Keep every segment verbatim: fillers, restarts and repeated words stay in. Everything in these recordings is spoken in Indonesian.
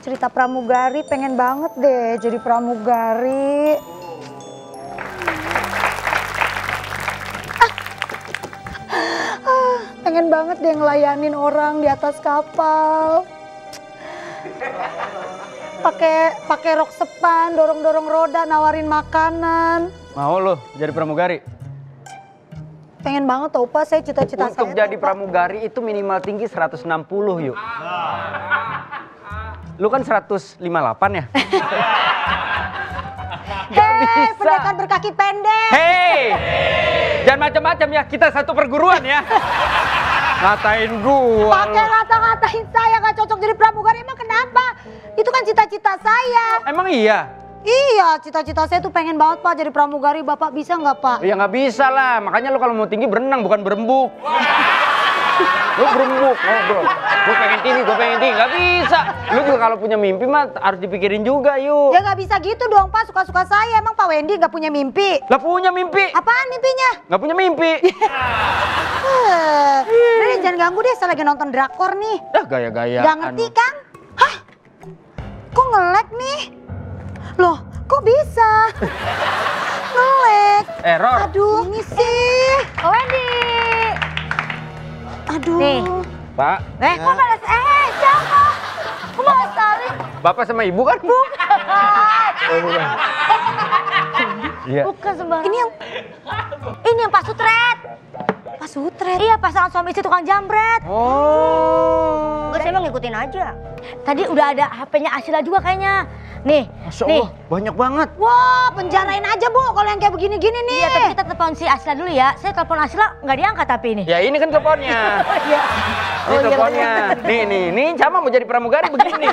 cerita pramugari, pengen banget deh jadi pramugari. Ah. Ah, pengen banget deh ngelayanin orang di atas kapal. Pakai pakai rok sepan, dorong-dorong roda, nawarin makanan. Mau lo jadi pramugari? Pengen banget tau Pak, saya cita-cita saya. Untuk jadi pramugari itu minimal tinggi seratus enam puluh yuk. Lu kan seratus lima puluh delapan ya? Hei, pendekar berkaki pendek. Hei, jangan macam-macam ya, kita satu perguruan ya. Ngatain gua. Pakai ngata-ngatain saya nggak cocok jadi pramugari, emang kenapa? Itu kan cita-cita saya. Emang iya? Iya, cita-cita saya tuh pengen banget Pak jadi pramugari. Bapak bisa nggak Pak? Ya nggak bisa lah, makanya lu kalau mau tinggi berenang bukan berembuk. Lu berembuk, ngobrol. Gue pengen tinggi, gue pengen tinggi, nggak bisa. Lu juga kalau punya mimpi mah harus dipikirin juga yuk. Ya nggak bisa gitu dong Pak, suka-suka saya. Emang Pak Wendy nggak punya mimpi? Lah punya mimpi. Apaan mimpinya? Nggak punya mimpi. Uh, udah deh, jangan ganggu deh, saya lagi nonton drakor nih. Dah gaya-gaya. Gak ngerti kan? Hah? Kok nge-lag nih? Loh, kok bisa? Nge-lag. Error. Aduh, ini sih. Oh, Wendy. Aduh. Nih. Pak. Eh, kok nggak ada? Eh, siapa? Kok mau saling? Bapak sama ibu kan? Bukan. Oh, bukan. Iya. Bukan sembarang. Ini yang Ini yang Pak Sutret. Pak Sutret. Iya, pasangan suami istri tukang jambret. Oh. Gue saya emang ngikutin aja. Tadi udah ada H P-nya Asila juga kayaknya. Nih, Masya nih. Allah, banyak banget. Wah, penjarain aja Bu kalau yang kayak begini-gini nih. Iya, tapi kita telepon si Asila dulu ya. Saya telepon Asila nggak diangkat tapi ini. Ya ini kan teleponnya. Iya. Ini teleponnya. Nih, nih, nih sama mau jadi pramugari begini.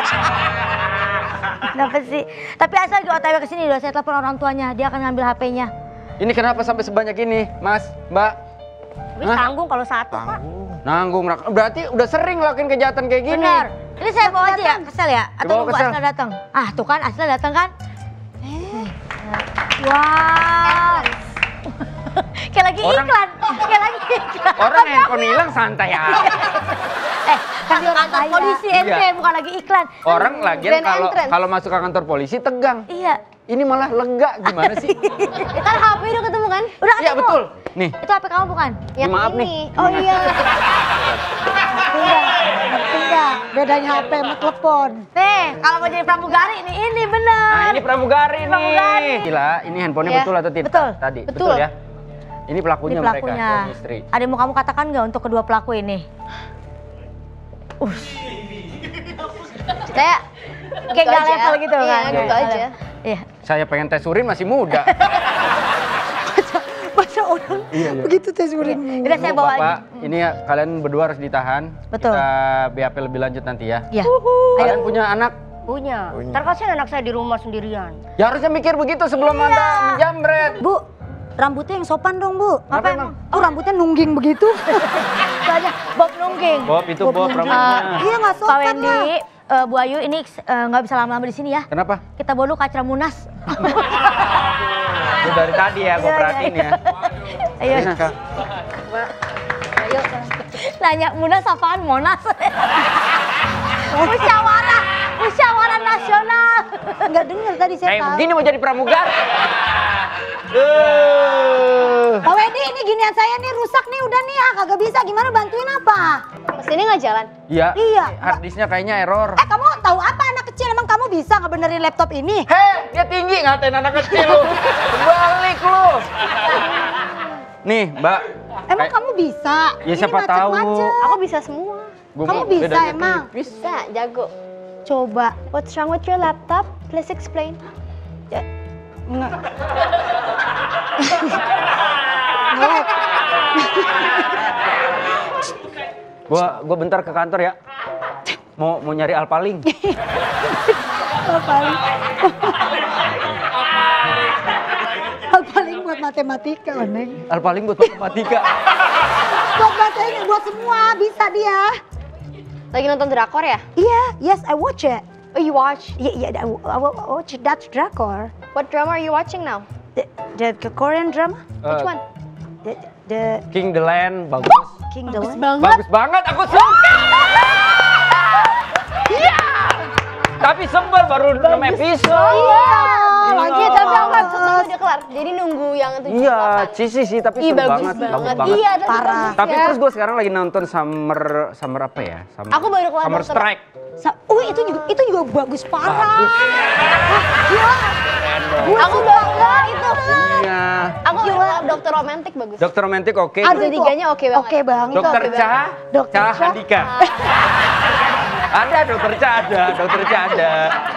Kenapa sih? Tapi Asila juga O T W ke sini udah saya telepon orang tuanya. Dia akan ngambil H P-nya. Ini kenapa sampai sebanyak ini, Mas, Mbak? Wis tanggung kalau satu, Pak. Nanggung, berarti udah sering lakuin kejahatan kayak gini. Benar. Ini saya bawa aja ya, kesel ya? Atau Dibawa nunggu kesel. Asila datang? Ah, tuh kan Asila datang kan? Eh. Wow. Kayak lagi Orang- iklan. Kayak lagi iklan. Orang handphone hilang santai aja. Eh, kan kantor kaya. polisi ente, Iya. bukan lagi iklan. Orang lagian Grand kalau entrance. kalau masuk ke kantor polisi tegang. Iya. Ini malah lega, gimana sih? Kan H P udah ketemu kan? Udah Iya ketemu. betul. Nih, Itu H P kamu bukan? Ya, maaf nih. Oh iya. Ngerti nggak? Bedanya H P sama telepon. Nih, kalau mau jadi pramugari ini ini bener. nah ini pramugari nih. Pramugari. Gila, ini handphonenya Iya. betul atau tidak? Betul. Tadi, Betul. ya. Ini pelakunya, Ini pelakunya. mereka, suami istri. Ada yang mau kamu katakan nggak untuk kedua pelaku ini? Ush. Saya kayak nggak level gitu Iya, kan? gitu Nggak aja. level. Iya. Saya pengen tes urin masih muda. Masa orang Iya, iya. begitu tes urin. Udah saya bawa Bapak, aja. ini ya kalian berdua harus ditahan. Betul. Kita B A P lebih lanjut nanti ya. Iya. Kalian punya anak? Punya. Ntar kasihan anak saya di rumah sendirian. Ya harusnya mikir begitu sebelum Iya. Anda menjamret. Bu, rambutnya yang sopan dong Bu. Apa emang? Oh, rambutnya nungging begitu. Banyak Bob Nungging. Bob itu Bob nungging. rambutnya. Iya nggak Pak sopan Wendy, lah. eh, Bu Ayu ini eh, nggak bisa lama-lama di sini ya. Kenapa? Kita bawa dulu ke acara Munas. Itu dari tadi ya, gue Iya, perhatiin iya, ya. Ayo. Ini, Kak. Ayo. Nanya Munas apaan? Monas. Musyawarah, musyawarah nasional. Nggak dengar tadi saya Kayak tahu. begini mau jadi pramugari. Eh. Pak Wendy, ini ginian saya nih rusak nih udah nih ah kagak bisa. Gimana bantuin apa? Kesini nggak jalan? Iya. Iya. Harddisknya kayaknya error. Eh kamu tahu apa anak kecil emang kamu bisa ngebenerin laptop ini? Hei, dia tinggi ngatain anak kecil lu. Balik lu. Nih, Mbak. Emang Kayak- kamu bisa? Ya, Ini siapa tahu. macet-macet. Aku bisa semua. Gua Kamu mau bisa bedanya emang? tipis. Bisa, jago. Coba. What's wrong with your laptop? Please explain. Nggak. Ngelek. Gua gua bentar ke kantor ya. Mau mau nyari Alpaling. Alpaling. Alpaling buat matematika, Neng. Alpaling buat matematika. Buat bahasa Inggris, buat semua bisa dia. Lagi nonton drakor ya? Iya, yes, I watch it. Oh, you watch? Iya, iya, I I watch that drakor. What drama are you watching now? The, the, the Korean drama, Which Eh, one? the, the King the Land bagus. King the One. Bagus banget, aku suka. Tapi sebel baru enam episode. Iya. Iya, tapi aku nggak bisa nunggu dia kelar. Jadi nunggu yang tujuh Iya, delapan. Cici sih tapi Ih, seru bagus banget, banget. bagus banget. Iya, tapi Parah. bagus Tapi ya. terus gue sekarang lagi nonton Summer Summer apa ya? Summer, Aku baru keluar Summer nonton. Strike. Sa- uh, itu juga itu juga bagus parah. Bagus. Aku bangga itu. Iya. Aku gila, dokter romantik bagus. Dokter romantik oke. Aduh, Season itu tiganya oke banget. Oke banget. Dokter oke Cha, Dokter Cha Cha. Handika. Ada dokter Cha ada, dokter Cha ada.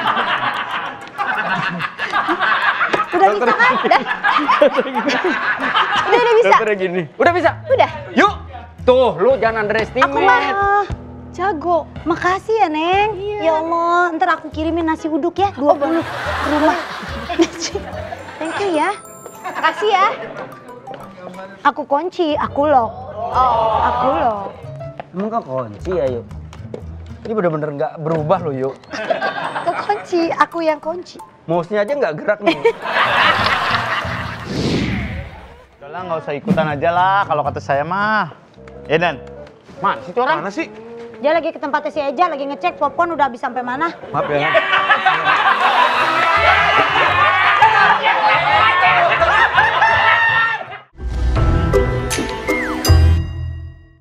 Udah bisa kan? Udah, udah bisa. Dokternya gini. Udah bisa? Udah. Yuk. Tuh, lu jangan underestimate. Aku mah jago. Makasih ya, Neng. Ya Allah, ntar aku kirimin nasi uduk ya, dua puluh ke rumah. Thank you ya. Makasih ya. Aku kunci, aku lock. Oh. Aku lock. Emang kau kunci ya, Yuk? Ini bener-bener nggak berubah loh, Yuk. Aku kunci, aku yang kunci. Mouse-nya aja nggak gerak nih. Udahlah nggak usah ikutan aja lah kalau kata saya mah. Ya Dan, Mana sih tuh orang? mana sih? Dia lagi ke tempatnya si Eja, lagi ngecek popcorn udah habis sampai mana. Maaf ya.